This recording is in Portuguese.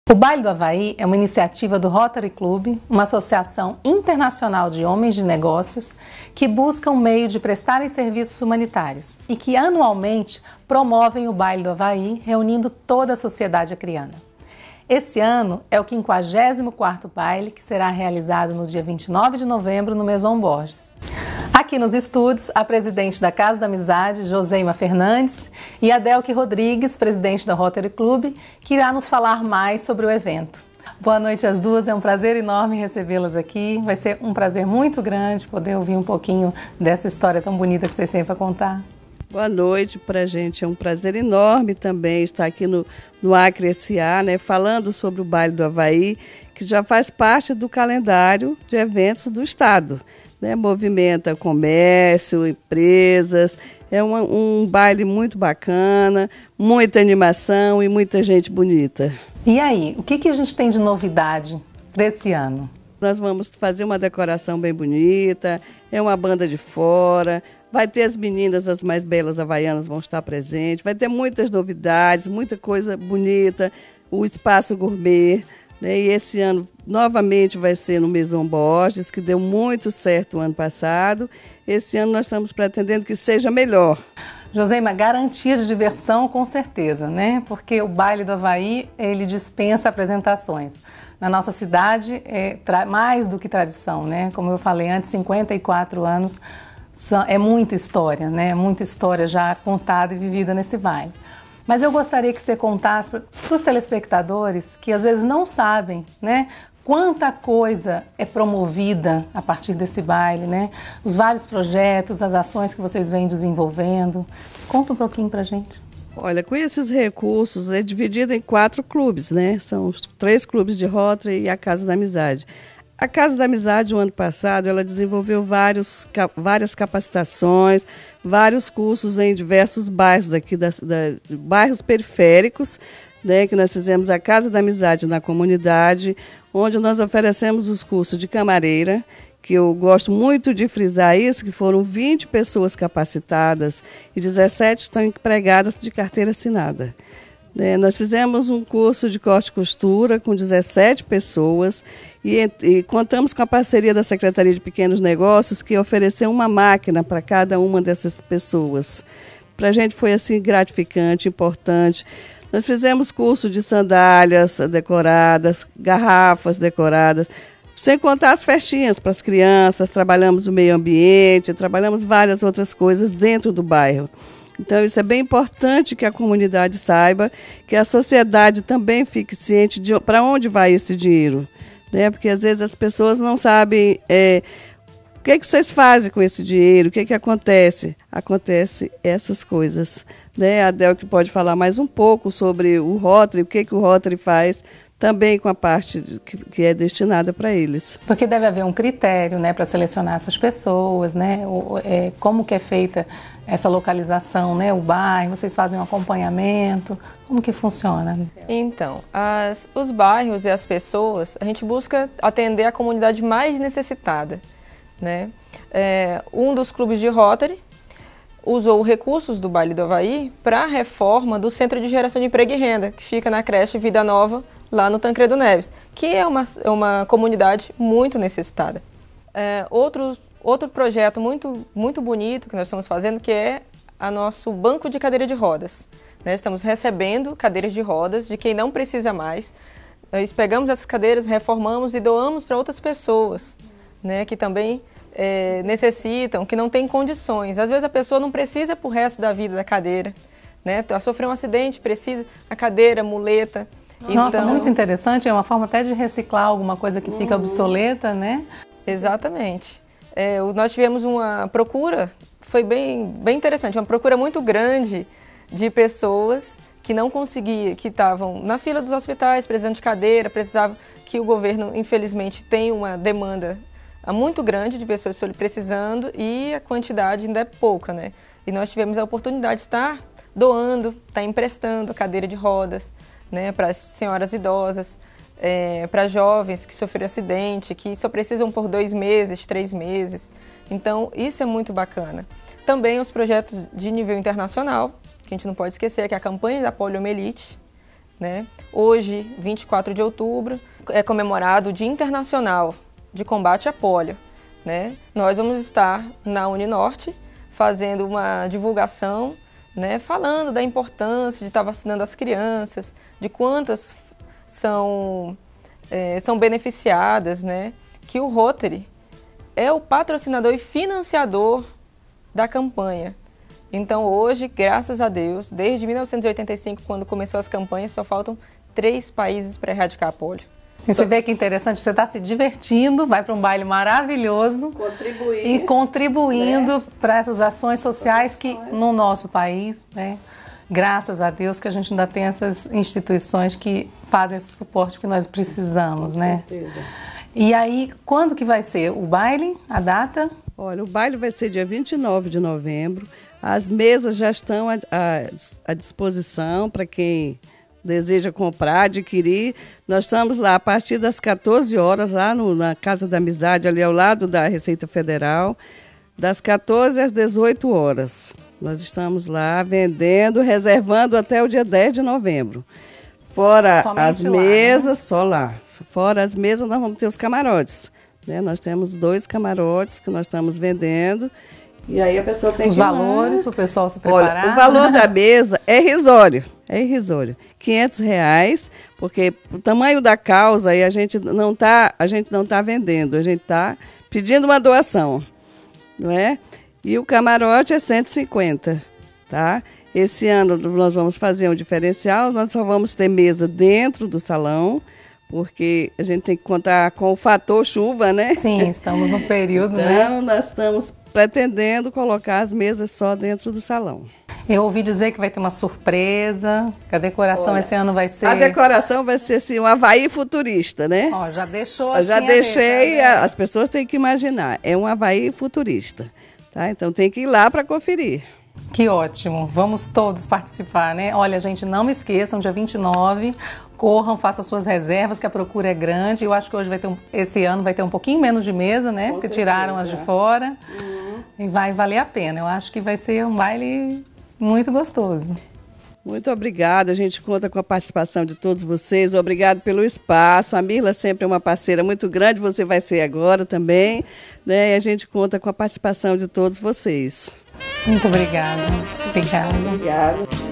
O Baile do Avaí é uma iniciativa do Rotary Club, uma associação internacional de homens de negócios que busca um meio de prestarem serviços humanitários e que anualmente promovem o Baile do Avaí, reunindo toda a sociedade acriana. Esse ano é o 54º baile, que será realizado no dia 29 de novembro no Maison Borges. Aqui nos estúdios, a presidente da Casa da Amizade, Joseima Fernandes, e a Delky Rodrigues, presidente da Rotary Club, que irá nos falar mais sobre o evento. Boa noite às duas, é um prazer enorme recebê-las aqui. Vai ser um prazer muito grande poder ouvir um pouquinho dessa história tão bonita que vocês têm para contar. Boa noite para a gente, é um prazer enorme também estar aqui no Acre S.A., né, falando sobre o Baile do Avaí, que já faz parte do calendário de eventos do Estado. Né, movimenta comércio, empresas, é um baile muito bacana, muita animação e muita gente bonita. E aí, o que a gente tem de novidade para esse ano? Nós vamos fazer uma decoração bem bonita, é uma banda de fora, vai ter as meninas, as mais belas havaianas vão estar presentes, vai ter muitas novidades, muita coisa bonita, o espaço gourmet, né, e esse ano novamente vai ser no Maison Borges, que deu muito certo o ano passado. Esse ano nós estamos pretendendo que seja melhor. Joseima, garantia de diversão com certeza, né? Porque o Baile do Avaí, ele dispensa apresentações. Na nossa cidade, mais do que tradição, né? Como eu falei antes, 54 anos é muita história, né? Muita história já contada e vivida nesse baile. Mas eu gostaria que você contasse para os telespectadores que às vezes não sabem, né? Quanta coisa é promovida a partir desse baile, né? Os vários projetos, as ações que vocês vêm desenvolvendo. Conta um pouquinho pra gente. Olha, com esses recursos é dividido em 4 clubes, né? São os 3 clubes de Rotary e a Casa da Amizade. A Casa da Amizade, o ano passado, ela desenvolveu várias capacitações, vários cursos em diversos bairros aqui, bairros periféricos, né, que nós fizemos a Casa da Amizade na comunidade, onde nós oferecemos os cursos de camareira, que eu gosto muito de frisar isso, que foram 20 pessoas capacitadas e 17 estão empregadas de carteira assinada. Nós fizemos um curso de corte e costura com 17 pessoas e contamos com a parceria da Secretaria de Pequenos Negócios, que ofereceu uma máquina para cada uma dessas pessoas. Para a gente foi assim gratificante, importante. Nós fizemos curso de sandálias decoradas, garrafas decoradas, sem contar as festinhas para as crianças, trabalhamos o meio ambiente, trabalhamos várias outras coisas dentro do bairro. Então, isso é bem importante que a comunidade saiba, que a sociedade também fique ciente de para onde vai esse dinheiro. Né? Porque, às vezes, as pessoas não sabem o que vocês fazem com esse dinheiro, o que acontece. Acontece essas coisas. Né? A Delky pode falar mais um pouco sobre o Rotary, o que o Rotary faz, também com a parte que é destinada para eles. Porque deve haver um critério, né, para selecionar essas pessoas, né? Como que é feita essa localização, né? O bairro, vocês fazem um acompanhamento, como que funciona? Então, os bairros e as pessoas, a gente busca atender a comunidade mais necessitada, né? Um dos clubes de Rotary usou recursos do Baile do Avaí para a reforma do Centro de Geração de Emprego e Renda, que fica na creche Vida Nova, lá no Tancredo Neves, que é uma comunidade muito necessitada. Outro projeto muito bonito que nós estamos fazendo, que é o nosso banco de cadeira de rodas. Nós estamos recebendo cadeiras de rodas de quem não precisa mais. Nós pegamos essas cadeiras, reformamos e doamos para outras pessoas, né, que também necessitam, que não têm condições. Às vezes a pessoa não precisa para o resto da vida da cadeira, né? Sofreu um acidente, precisa a cadeira, muleta. Nossa, então, muito interessante, é uma forma até de reciclar alguma coisa que fica obsoleta, né? Exatamente. Nós tivemos uma procura, foi bem interessante, uma procura muito grande de pessoas que não conseguiam, que estavam na fila dos hospitais, precisando de cadeira, precisavam que o governo, infelizmente, tem uma demanda muito grande de pessoas precisando e a quantidade ainda é pouca, né? E nós tivemos a oportunidade de estar doando, estar emprestando a cadeira de rodas, né, para as senhoras idosas, para jovens que sofreram acidente, que só precisam por 2 meses, 3 meses. Então, isso é muito bacana. Também os projetos de nível internacional, que a gente não pode esquecer, que é a campanha da poliomielite, né? Hoje, 24 de outubro, é comemorado o Dia Internacional de Combate à Pólio, né? Nós vamos estar na Uninorte fazendo uma divulgação, né? Falando da importância de estar vacinando as crianças, de quantas são beneficiadas, né? Que o Rotary é o patrocinador e financiador da campanha. Então hoje, graças a Deus, desde 1985, quando começou as campanhas, só faltam 3 países para erradicar a pólio. E você vê que interessante, você está se divertindo, vai para um baile maravilhoso contribuindo, né, para essas ações sociais que no nosso país, né, graças a Deus que a gente ainda tem essas instituições que fazem esse suporte que nós precisamos, né? Com certeza. E aí, quando que vai ser o baile, a data? Olha, o baile vai ser dia 29 de novembro. As mesas já estão à disposição para quem deseja comprar, adquirir. Nós estamos lá a partir das 14 horas, lá na Casa da Amizade, ali ao lado da Receita Federal, das 14 às 18 horas. Nós estamos lá vendendo, reservando até o dia 10 de novembro. Fora somente as mesas, lá, né? Só lá. Fora as mesas, nós vamos ter os camarotes, né? Nós temos 2 camarotes que nós estamos vendendo. E aí a pessoa tem os que... valores, para o pessoal se preparar. Olha, o valor da mesa é irrisório. É irrisório. R$500, porque o tamanho da causa aí a gente não tá vendendo, a gente está pedindo uma doação, não é? E o camarote é 150, tá? Esse ano nós vamos fazer um diferencial, nós só vamos ter mesa dentro do salão, porque a gente tem que contar com o fator chuva, né? Sim, estamos no período, então, né? Então, nós estamos pretendendo colocar as mesas só dentro do salão. Eu ouvi dizer que vai ter uma surpresa, que a decoração esse ano vai ser... A decoração vai ser assim, um Havaí futurista, né? Ó, já deixou assim. Já deixei, as pessoas têm que imaginar, é um Havaí futurista, tá? Então tem que ir lá para conferir. Que ótimo, vamos todos participar, né? Olha, gente, não me esqueçam, dia 29, corram, façam suas reservas, que a procura é grande. Eu acho que hoje esse ano vai ter um pouquinho menos de mesa, né? Porque tiraram as de fora. E vai valer a pena. Eu acho que vai ser um baile muito gostoso. Muito obrigada, a gente conta com a participação de todos vocês, obrigado pelo espaço, a Mirla sempre é uma parceira muito grande, você vai ser agora também, né? E a gente conta com a participação de todos vocês. Muito obrigada. Obrigada. Obrigada.